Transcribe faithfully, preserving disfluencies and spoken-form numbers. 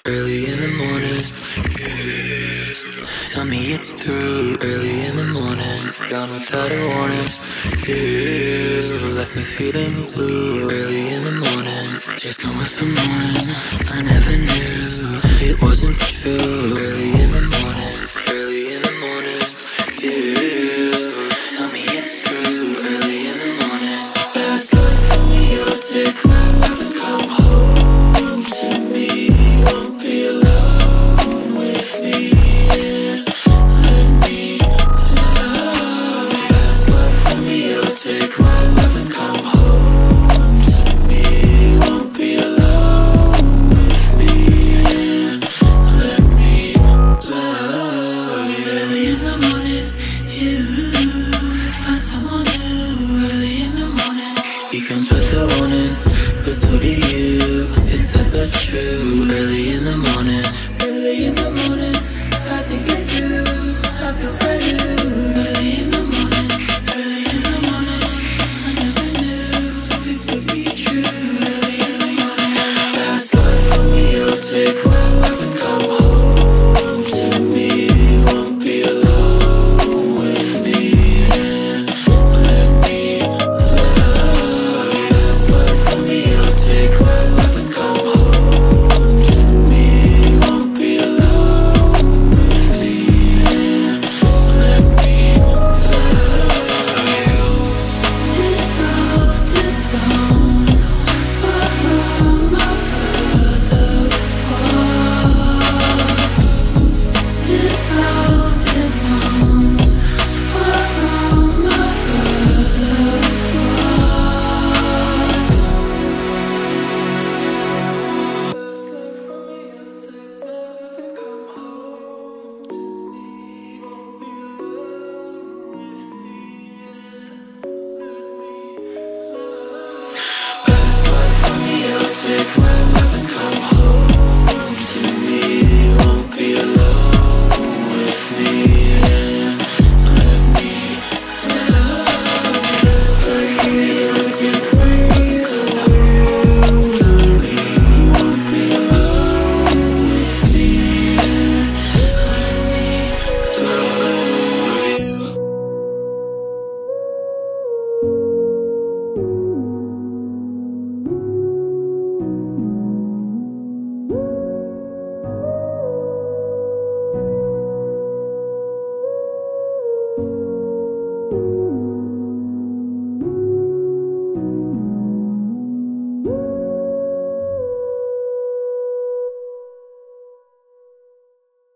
early in the morning. Tell me it's through, early in the morning. Gone without a warning. You left me feeling blue, early in the morning. Just come with some morning. I never knew it wasn't true, early in the morning. Early in the morning. You tell me it's through, early in the morning. Fast life for me, you'll take my love and come home to me. Won't be alone with me. Let me love. Fast life for me, you'll take my love and come home to me. Won't be alone with me. Let me love. Early in the morning, you find someone new. Early in the morning, he comes with a warning, but so do you. It's ever true. Early in the morning, early in the morning, I think it's you. I feel for you. Early in the morning, early in the morning, I never knew it would be true. Early in the morning, fast life for me, you'll take my